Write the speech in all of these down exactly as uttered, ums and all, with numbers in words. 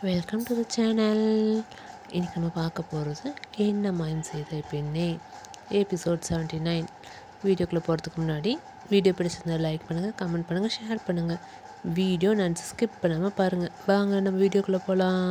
Welcome to the channel. இன்றைக்கி நம்ம பார்க்க போகிறது என்ன மாயம் செய்த பெண்ணே எபிசோட் செவன்ட்டி நைன். வீடியோக்குள்ளே போகிறதுக்கு முன்னாடி வீடியோ பிடிச்சிருந்தா லைக் பண்ணுங்கள், கமெண்ட் பண்ணுங்கள், ஷேர் பண்ணுங்கள். வீடியோ நான் ஸ்கிப் பண்ணாமல் பாருங்கள். வாங்க நம்ம வீடியோக்குள்ளே போகலாம்.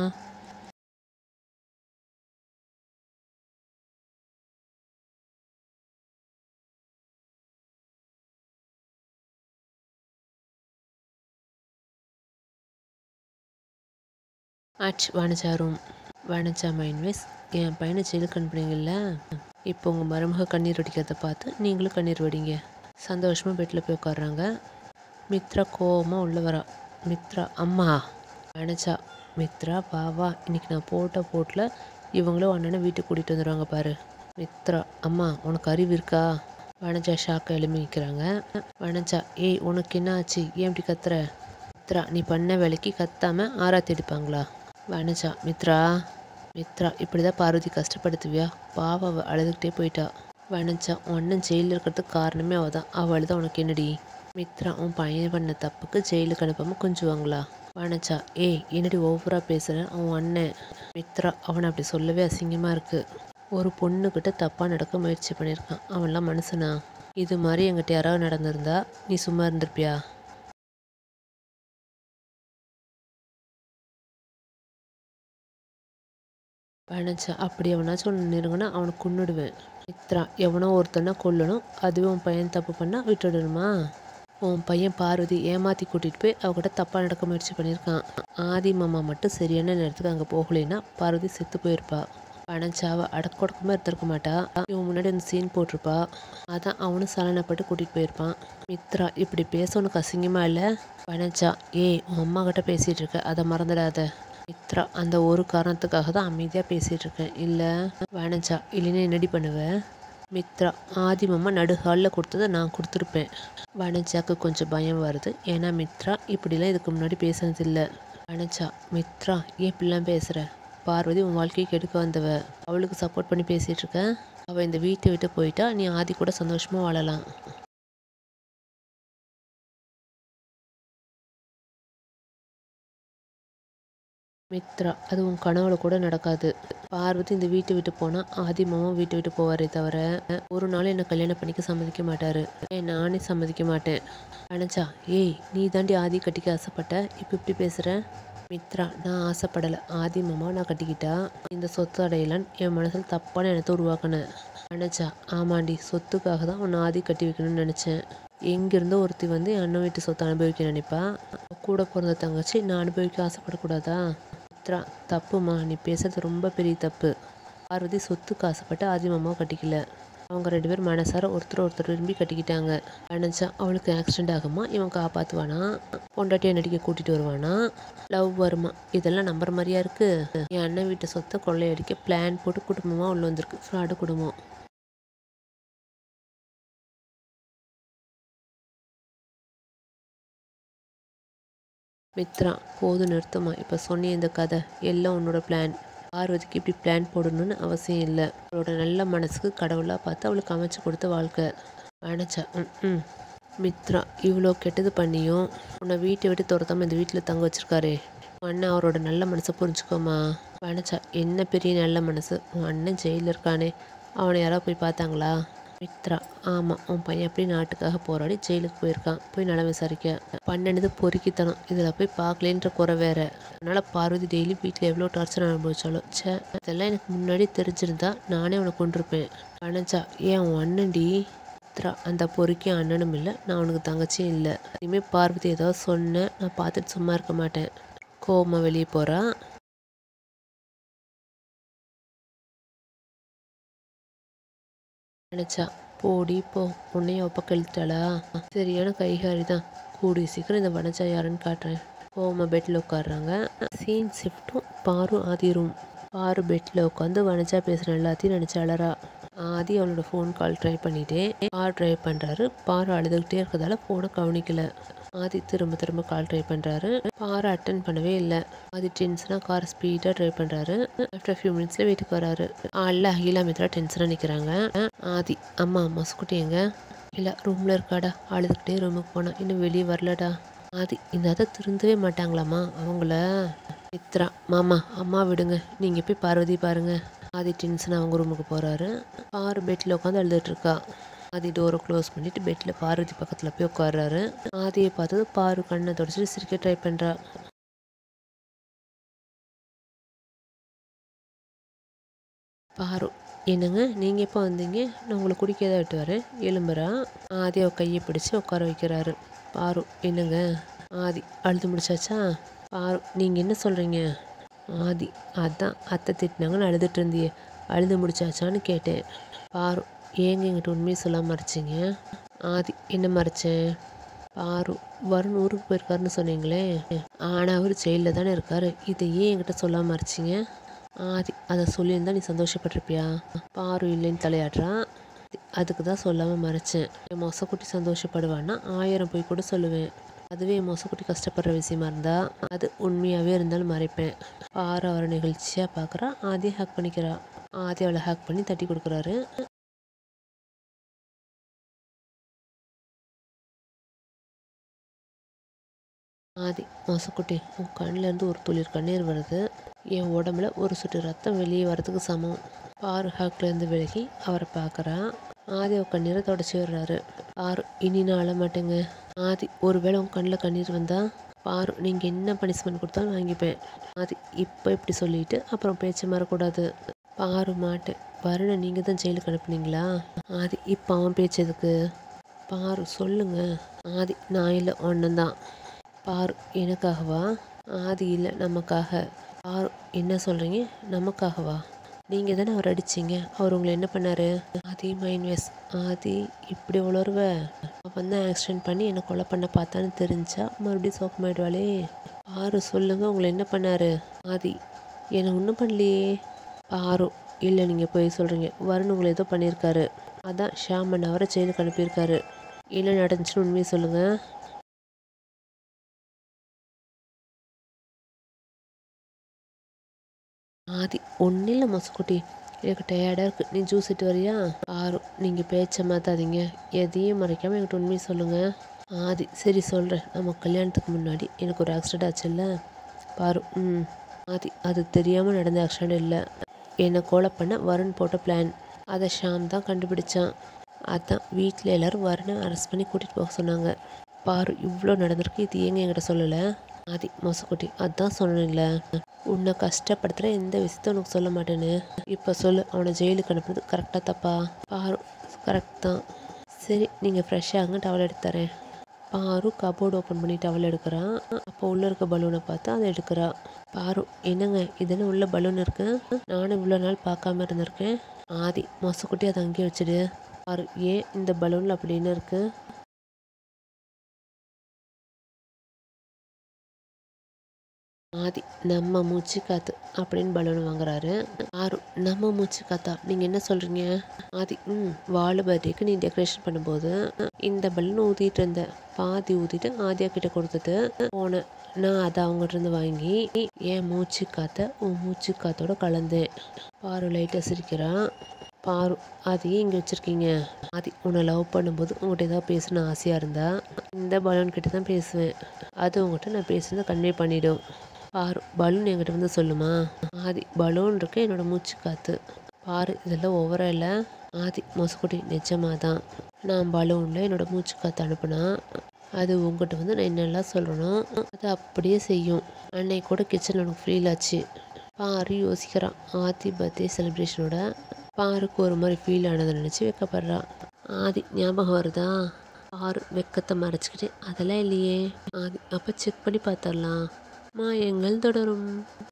ஆச் Vanaja room. Vanaja mind voice, என் பையனை ஜெயிலுக்கு அனுப்புனீங்கல்ல, இப்போ உங்கள் மருமக கண்ணீர் வடிக்கிறத பார்த்து நீங்களும் கண்ணீர் வடிங்க. சந்தோஷமாக பெட்டில் போய் உட்காடுறாங்க. மித்ரா கோவமாக உள்ள வரா. மித்ரா, அம்மா. வனஜா, மித்ரா வா வா, இன்னைக்கு நான் போட்ட போட்டில் இவங்களும் அண்ணனை வீட்டுக்கு கூட்டிகிட்டு வந்துடுவாங்க பாரு. மித்ரா, அம்மா உனக்கு அறிவு இருக்கா? வனஜா ஷாக்கை எழுப்பி நிற்கிறாங்க. வனஜா, ஏய் உனக்கு என்ன ஆச்சு, ஏன் இப்படி கத்துற? மித்ரா, நீ பண்ண வேலைக்கு கத்தாம ஆராத்தி எடுப்பாங்களா? வனஜா, மித்ரா மித்ரா இப்படி தான் பார்வதி கஷ்டப்படுத்துவியா? பாவ அவள் அழுதுகிட்டே போயிட்டா. வனஜா, உன் அண்ணன் ஜெயிலில் இருக்கிறதுக்கு காரணமே அவள் தான். அவள் அழுத உனக்கு என்னடி? மித்ரா, உன் பையன் பண்ண தப்புக்கு ஜெயிலுக்கு அனுப்பாமல் கொஞ்சுவாங்களா? வனஜா, ஏய் என்னடி ஓவராக பேசுகிறேன், அவன் அண்ணன். மித்ரா, அவனை அப்படி சொல்லவே அசிங்கமாக இருக்குது. ஒரு பொண்ணுக்கிட்ட தப்பாக நடக்க முயற்சி பண்ணியிருக்கான். அவன்லாம் மனுஷனா? இது மாதிரி எங்கிட்ட யாராவது நடந்திருந்தா நீ சும்மா இருந்திருப்பியா? வனஜா, அப்படி எவனாச்சும் ஒன்று நெருங்கினா அவனை கொன்னுடுவேன். மித்ரா, எவனோ ஒருத்தனை கொல்லணும், அதுவே உன் பையன் தப்பு பண்ணால் விட்டுடணுமா? உன் பையன் பார்வதி ஏமாற்றி கூட்டிகிட்டு போய் அவகிட்ட தப்பாக நடக்க முயற்சி பண்ணியிருக்கான். ஆதி மாமா மட்டும் சரியான நேரத்துக்கு அங்கே போகலைன்னா பார்வதி செத்து போயிருப்பா. வனஜாவை அடக்கொடக்கமாக இருந்திருக்க மாட்டா. இவன் முன்னாடி வந்து சீன் போட்டிருப்பா. அதான் அவனும் சலனப்பட்டு கூட்டிகிட்டு போயிருப்பான். மித்ரா, இப்படி பேச உனக்கு அசிங்கமாக இல்லை? வனஜா, ஏய் உன் அம்மா கிட்ட பேசிகிட்டு இருக்க, அதை மறந்துடாத. மித்ரா, அந்த ஒரு காரணத்துக்காக தான் அமைதியாக பேசிகிட்டு இருக்கேன். இல்லை. வனஜா, இல்லைன்னா என்னடி பண்ணுவேன்? மித்ரா, ஆதி மாமா நடுஹாலில் கொடுத்ததை நான் கொடுத்துருப்பேன். வனஜாவுக்கு கொஞ்சம் பயம் வருது. ஏன்னா மித்ரா இப்படிலாம் இதுக்கு முன்னாடி பேசுனதில்லை. வனஜா, மித்ரா ஏன் இப்படிலாம் பேசுகிற? பார்வதி உன் வாழ்க்கையை கெடுக்க வந்தவ. அவளுக்கு சப்போர்ட் பண்ணி பேசிகிட்டு இருக்க. அவள் இந்த வீட்டை விட்டு போயிட்டா நீ ஆதி கூட சந்தோஷமாக வாழலாம். மித்ரா, அது உன் கனவுல கூட நடக்காது. பார்வதி இந்த வீட்டை விட்டு போனால் ஆதி மாமா வீட்டை விட்டு போவாரே தவிர ஒரு நாள் என்னை கல்யாணம் பண்ணிக்க சம்மதிக்க மாட்டார். ஏன் நானே சம்மதிக்க மாட்டேன். வனஜா, ஏய் நீ தாண்டி ஆதி கட்டிக்க ஆசைப்பட்ட, இப்போ இப்படி பேசுகிற? மித்ரா, நான் ஆசைப்படலை. ஆதி மாமா நான் கட்டிக்கிட்டா இந்த சொத்து அடையலான்னு என் மனசில் தப்பான எண்ணத்தை உருவாக்கினேன். வனஜா, ஆமாண்டி, சொத்துக்காக தான் உன்னை ஆதி கட்டி வைக்கணும்னு நினச்சேன். எங்கேருந்தோ ஒருத்தி வந்து என் அண்ணன் வீட்டு சொத்தை அனுபவிக்க நினைப்பா. கூட பிறந்த தங்கச்சி நான் அனுபவிக்க ஆசைப்படக்கூடாதா? மித்ரா, தப்புமா, நீ பேசுறது ரொம்ப பெரிய தப்பு. பார்வதி சொத்துக்கு ஆசைப்பட்டு ஆதி மாமாவை கட்டிக்கல. அவங்க ரெண்டு பேரும் மனசார ஒருத்தர் ஒருத்தர் விரும்பி கட்டிக்கிட்டாங்க. வனஜா, அவளுக்கு ஆக்சிடென்ட் ஆகுமா, இவன் காப்பாற்றுவானா, பொண்டாட்டியை நடிக்க கூட்டிகிட்டு வருவானா, லவ் வருமா, இதெல்லாம் நம்புற மாதிரியா இருக்குது? என் அண்ணன் வீட்டை சொத்தை கொள்ளையடிக்க பிளான் போட்டு குடும்பமாக உள்ள வந்திருக்கு. ஃப்ராடு குடும்பம். மித்ரா, போதும் நிறுத்தமா, இப்போ சொன்னிய இந்த கதை எல்லாம் உன்னோட பிளான். பார்வதிக்கு இப்படி பிளான் போடணும்னு அவசியம் இல்லை. அவளோட நல்ல மனசுக்கு கடவுளாக பார்த்து அவளுக்கு அமைச்சு கொடுத்த வாழ்க்கை. வனஜா, ம் ம் மித்ரா, இவ்வளோ கெட்டது பண்ணியும் உன்னை வீட்டை விட்டு துரத்தாமல் இந்த வீட்டில் தங்க வச்சிருக்காரே, உன் அண்ணன் அவரோட நல்ல மனசை புரிஞ்சுக்கோமா. வனஜா, என்ன பெரிய நல்ல மனசு, உன் அண்ணன் ஜெயிலில் இருக்கானே, அவனை யாராவது போய் பார்த்தாங்களா? மித்ரா, ஆமாம், உன் பையன் அப்படி நாட்டுக்காக போராடி ஜெயிலுக்கு போயிருக்கான். போய் நலம் விசாரிக்க. பன்னெண்டு பொறுக்கித்தனம், இதில் போய் பார்க்கலேன்ற குறை வேற. அதனால் பார்வதி டெய்லி வீட்டில் எவ்வளோ டார்ச்சர் அனுபவிச்சாலும் சே, இதெல்லாம் எனக்கு முன்னாடி தெரிஞ்சிருந்தா நானே அவனை கொண்டிருப்பேன். வனஜா, ஏன் உன் அண்ணன்டி? மித்ரா, அந்த பொறுக்கி அண்ணனும் இல்லை, நான் அவனுக்கு தங்கச்சியும் இல்லை. இனிமேல் பார்வதி ஏதாவது சொன்னேன் நான் பார்த்துட்டு சும்மா இருக்க மாட்டேன். கோவமா வெளியே போகிறா. நினச்சா, போடி போ, உன்னையும் அவ பக்கம் இழுத்தாளா? சரியான கைகாரி தான். கூடி சீக்கிரம் இந்த வனஜா யாருன்னு காட்டுறேன். கோவமா பெட்டில் உட்காடுறாங்க. சீன் ஷிஃப்ட்டும் பாரு ஆதி ரூம். பாரு பெட்டில் உட்காந்து வனஜா பேசுகிற எல்லாத்தையும் நினச்சி அழறா. ஆதி அவளோட ஃபோன் கால் ட்ரை பண்ணிட்டே கார் ட்ரைவ் பண்ணுறாரு. பாரு அழுதுகிட்டே இருக்கிறதால ஃபோனை கவனிக்கல. ஆதி திரும்ப திரும்ப கால் ட்ரை பண்ணுறாரு. பாரு அட்டன் பண்ணவே இல்லை. ஆதி டென்ஷனாக கார் ஸ்பீடாக ட்ரைவ் பண்ணுறாரு. ஆஃப்டர் ஃபியூ மினிட்ஸில் வீட்டுக்கு வராரு. ஆளில் அகிலா மித்ரா டென்ஷனாக நிற்கிறாங்க. ஆதி, அம்மா மசுக்குட்டி எங்க? இல்லை ரூமில் இருக்காடா, அழுதுகிட்டே ரூமுக்கு போனா, இன்னும் வெளியே வரலடா. ஆதி, இந்த அதை திருந்தவே மாட்டாங்களாம்மா அவங்கள? மித்ரா, மாமா அம்மா விடுங்க, நீங்கள் போய் பார்வதி பாருங்க. ஆதி டென்ஷன் அவங்க ரூமுக்கு போகிறாரு. பாரு பெட்டில் உட்காந்து அழுதுட்டுருக்கா. ஆதி டோரை க்ளோஸ் பண்ணிவிட்டு பெட்டில் பார்வதி பக்கத்தில் போய் உட்காடுறாரு. ஆதியை பார்த்தது பாரு கண்ணை தொடச்சிட்டு சிரிக்க ட்ரை பண்ணுறா. பாரு, என்னங்க நீங்கள் எப்போ வந்தீங்க? நான் உங்களை குடிக்க தான் விட்டு வரேன். எலும்புறா. ஆதி அவ கையை பிடிச்சி உட்கார வைக்கிறாரு. பாரு, என்னங்க? ஆதி, அழுது முடிச்சாச்சா? பாரு, நீங்கள் என்ன சொல்கிறீங்க? ஆதி, அதான் அத்தை திட்டினாங்கன்னு அழுதுட்டு இருந்தியே, அழுது முடிச்சாச்சான்னு கேட்டேன். பாரு, ஏங்க எங்கிட்ட உண்மையை சொல்லாம மறைச்சிங்க? ஆதி, என்ன மறைச்சேன்? பாரு, வருண் ஊருக்கு போயிருக்காருன்னு சொன்னீங்களே, ஆனால் அவர் ஜெயிலில் தானே இருக்காரு, இதை ஏன் என்கிட்ட சொல்லாம மறைச்சிங்க? ஆதி, அதை சொல்லியிருந்தா நீ சந்தோஷப்பட்டிருப்பியா? பாரு இல்லைன்னு தலையாடுறான். அதுக்கு தான் சொல்லாமல் மறைச்சேன். என் மொசக்குட்டி சந்தோஷப்படுவான்னா ஆயிரம் போய் கூட சொல்லுவேன். அதுவே என் மொசக்குட்டி கஷ்டப்படுற விஷயமா இருந்தா அது உண்மையாகவே இருந்தாலும் மறைப்பேன். பாரு அவரை நிகழ்ச்சியாக பார்க்குறா. ஆதியை ஹேக் பண்ணிக்கிறா. ஆதி அவளை ஹேக் பண்ணி தட்டி கொடுக்குறாரு. ஆதி, மொசக்குட்டி, உன் கண்ணிலேருந்து ஒரு துளிர் கண்ணீர் வருது. என் உடம்புல ஒரு சுட்டு ரத்தம் வெளியே வரதுக்கு சமம். பாரு ஹேக்லேருந்து விலகி அவரை பார்க்குறா. ஆதி அவ கண்ணீரை தொடச்சி விடுறாரு. பாரு, இனி நான் அழ மாட்டேங்க. ஆதி, ஒருவேளை உன் கண்ணில் கண்ணீர் வந்தா பாரு நீங்கள் என்ன பனிஷ்மெண்ட் கொடுத்தாலும் வாங்கிப்பேன். ஆதி, இப்போ இப்படி சொல்லிட்டு அப்புறம் பேச்ச மாறக்கூடாது. பாரு, மாட்டேன். வருணை நீங்கள் தான் ஜெயிலுக்கு அனுப்புனீங்களா? ஆதி, இப்போ அவன் பேச்சதுக்கு? பாரு, சொல்லுங்க. ஆதி, நான் இல்லை ஒன்னந்தான். பாரு, எனக்காகவா? ஆதி, இல்லை நமக்காக. பாரு, என்ன சொல்கிறீங்க? நமக்காகவா? நீங்கள் தானே அவர் அடிச்சிங்க, அவர் உங்களை என்ன பண்ணார்? ஆதி மைன்வேஸ். ஆதி, இப்படி உளருவ? அவன் தான் ஆக்சிடென்ட் பண்ணி என்னை கொலை பண்ண பார்த்தான்னு தெரிஞ்சா மறுபடியும் சோகமாயிடுவாளே. பாரு, சொல்லுங்கள், உங்களை என்ன பண்ணார்? ஆதி, என்னை ஒன்றும் பண்ணலையே. பாரு, இல்லை நீங்கள் போய் சொல்கிறீங்க. வருண் உங்களை ஏதோ பண்ணியிருக்காரு. அதான் ஷாமன் அவரை ஜெயிலுக்கு அனுப்பியிருக்காரு. என்ன நடந்துச்சுன்னு உண்மையை சொல்லுங்கள். ஆதி, ஒன்றும் இல்லை மொசக்குட்டி, எனக்கு டயர்டாக இருக்குது, நீ ஜூஸ் இட்டு வரியா? ஆறு, நீங்கள் பேச்ச மாற்றாதீங்க, எதையும் மறைக்காமல் என்கிட்ட உண்மையை சொல்லுங்கள். ஆதி, சரி சொல்கிறேன். நம்ம கல்யாணத்துக்கு முன்னாடி எனக்கு ஒரு ஆக்சிடெண்ட் ஆச்சுல்ல? பாரு, ம். ஆதி, அது தெரியாமல் நடந்த ஆக்சிடெண்ட் இல்லை, என்னை கொலை பண்ண வருண் போட்ட பிளான். அதை ஷாம் தான் கண்டுபிடிச்சான். அதான் வீட்டில் எல்லோரும் வருணை அரெஸ்ட் பண்ணி கூட்டிகிட்டு போக சொன்னாங்க. பாரு, இவ்வளோ நடந்திருக்கு, இது ஏங்க என்கிட்ட சொல்லலை? ஆதி, மொசக்குட்டி, அதான் சொன்னேன்ல, உன்னை கஷ்டப்படுத்துகிற எந்த விஷயத்த உனக்கு சொல்ல மாட்டேன்னு. இப்போ சொல்லு, அவனை ஜெயிலுக்கு அனுப்புறது கரெக்டாக தப்பா? பாரு, கரெக்ட் தான். சரி, நீங்கள் ஃப்ரெஷ்ஷாக டவல் எடுத்து தரேன். பாரு கபோர்டு ஓப்பன் பண்ணி டவல் எடுக்கிறான். அப்போ உள்ளே இருக்க பலூனை பார்த்து அதை எடுக்கிறா. பாரு, என்னங்க இதுன்னு உள்ள பலூன் இருக்கு, நானும் இவ்வளோ நாள் பார்க்காம இருந்திருக்கேன். ஆதி, மொசக்குட்டி அதை அங்கேயே வச்சுடு. பாரு, ஏன் இந்த பலூனில் அப்படின்னு இருக்குது? ஆதி, நம்ம மூச்சு காத்து அப்படின்னு பலூன் வாங்குறாரு. ஆறு, நம்ம மூச்சு காத்தா, நீங்கள் என்ன சொல்கிறீங்க? ஆதி, ம் வாழு பர்த்டேக்கு நீ டெக்கரேஷன் பண்ணும்போது இந்த பலூன் ஊற்றிட்டு இருந்தேன், பாதி ஊற்றிட்டு ஆதியா கிட்ட கொடுத்துட்டு போனேன். நான் அதை அவங்ககிட்ட இருந்து வாங்கி என் மூச்சு காத்த உன் மூச்சு காத்தோட கலந்தேன். பாரு லைட்டாக சிரிக்கிறான். பாரு, அதையே இங்கே வச்சுருக்கீங்க. ஆதி, உன்னை லவ் பண்ணும்போது உங்கள்கிட்ட ஏதாவது பேசணும்னு ஆசையாக இருந்தா இந்த பலூன் கிட்ட தான் பேசுவேன். அது உங்கள்கிட்ட நான் பேசுனதை கன்வே பண்ணிவிடும். பாரு, பலூன் என்கிட்ட வந்து சொல்லுமா? ஆதி, பலூன் இருக்கு, என்னோட மூச்சு காத்து. பாரு, இதெல்லாம் ஓவரா இல்லை? ஆதி, மொசக்குட்டி, நிஜமாக தான். நான் பலூனில் என்னோட மூச்சு காத்து அனுப்புனா அது உங்கள்கிட்ட வந்து நான் என்னெல்லாம் சொல்லணும் அது அப்படியே செய்யும். அன்னைக்கு கூட கிச்சனில் எனக்கு ஃபீல் ஆச்சு. பாரு யோசிக்கிறான். ஆதி பர்த்டே செலிப்ரேஷனோட பாருக்கு ஒரு மாதிரி ஃபீல் ஆனதை நினச்சி வெக்கப்படுறா. ஆதி, ஞாபகம் வருதா? பாரு வெக்கத்தை மறைச்சிக்கிட்டு, அதெல்லாம் இல்லையே. ஆதி, அப்போ செக் பண்ணி பார்த்துடலாம். மாயங்கள் தொடரும்.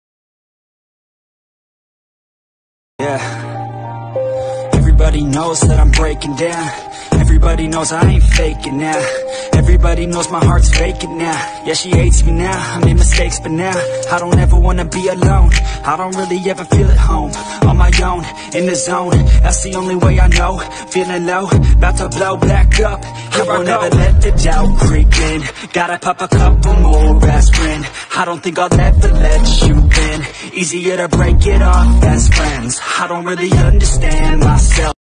Yeah. Everybody knows that I'm breaking down. Everybody knows I ain't faking now. Everybody knows my heart's faking now. Yeah, she hates me now, I made mistakes but now I don't ever wanna be alone. I don't really ever feel at home. On my own, in the zone, that's the only way I know. Feeling low, about to blow back up. Here I won't ever let the doubt creep in. Gotta pop a couple more aspirin. I don't think I'll ever let you in. Easier to break it off best friends. I don't really understand myself.